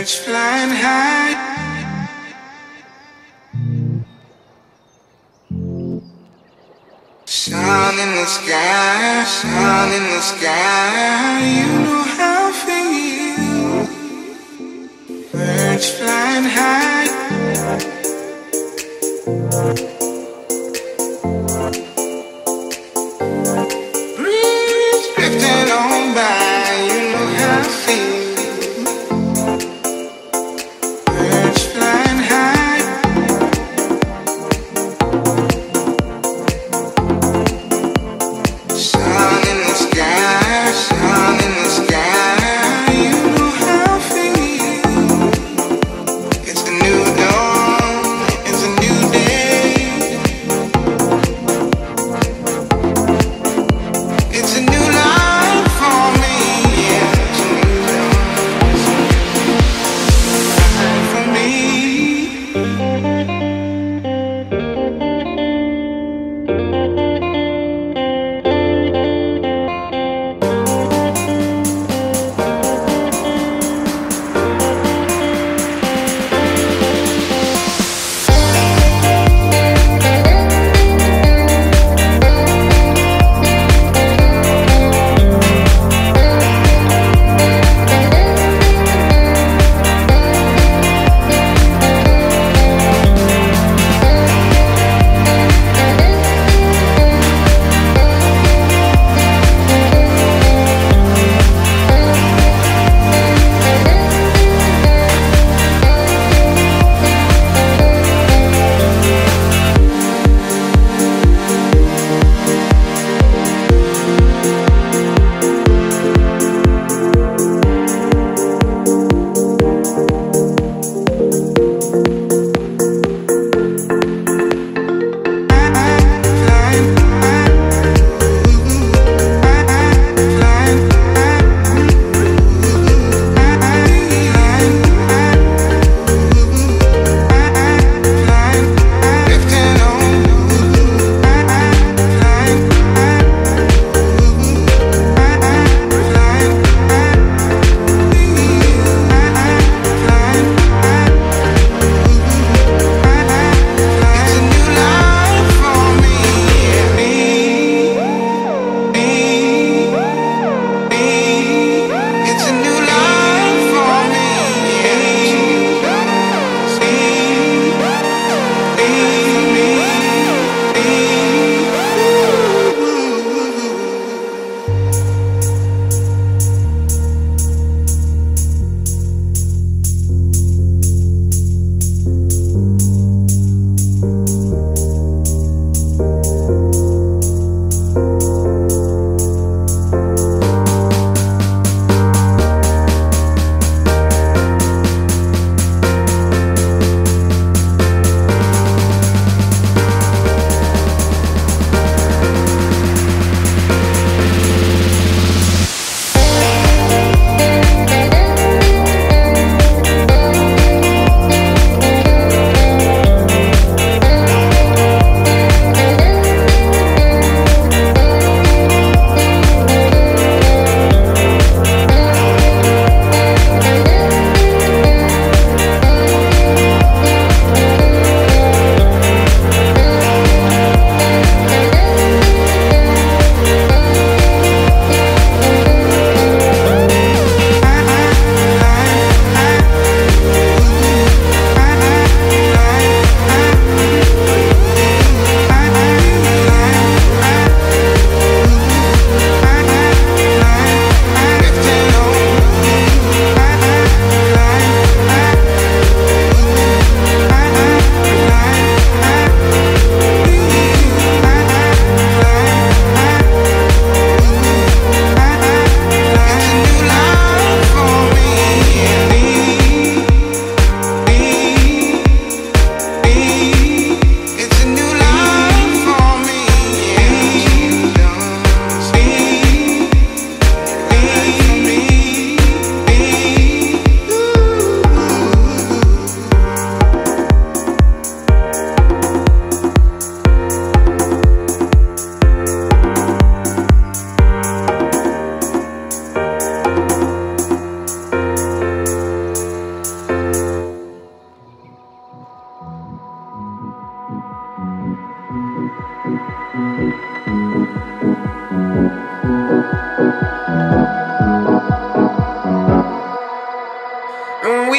Birds flying high, sun in the sky, sun in the sky. You know how I feel. Birds flying high, breeze drifting on by. You know how I feel. Birds flying high, sun in the sky, sun in the sky. You know how I feel. It's a new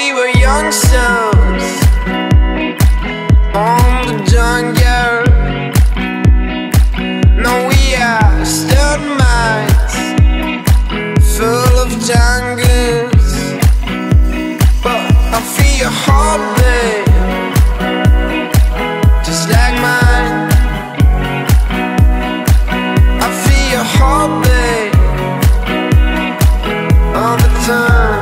we were youngsters on the junkyard. No, we are stud mines full of jungles. But I feel your heartbeat just like mine. I feel your heartbeat all the time.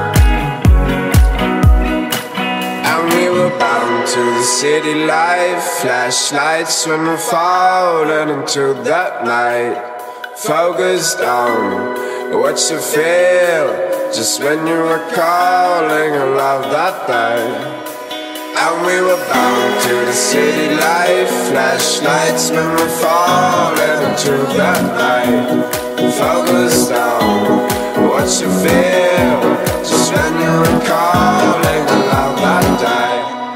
And we were bound to the city life, flashlights when we're falling into that night. Focused on what you feel just when you were calling a love that day. And we were bound to the city life, flashlights when we're falling into that night. Focused on what you feel just when you were calling a love that day.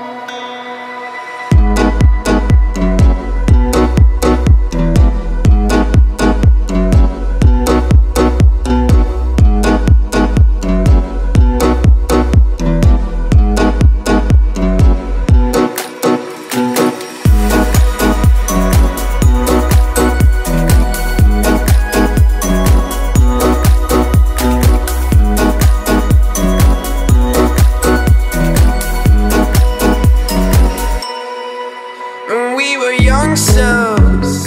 We were youngsters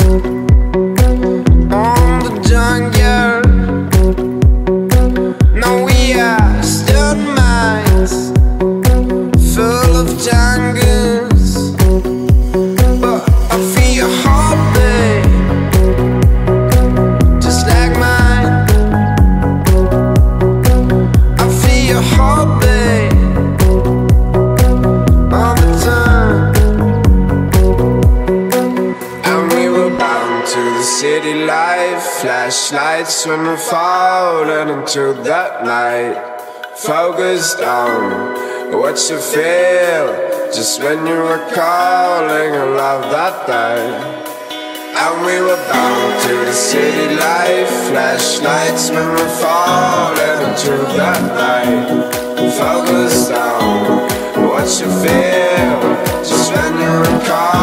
on the junkyard. No, we are stud mines full of jungles. But I feel your heartbeat just like mine. I feel your heartbeat all the time. To the city life, flashlights when we're falling into that night. Focused on what you feel just when you were calling a love that day. And we were bound to the city life, flashlights when we're falling into that night. Focused on what you feel just when you were calling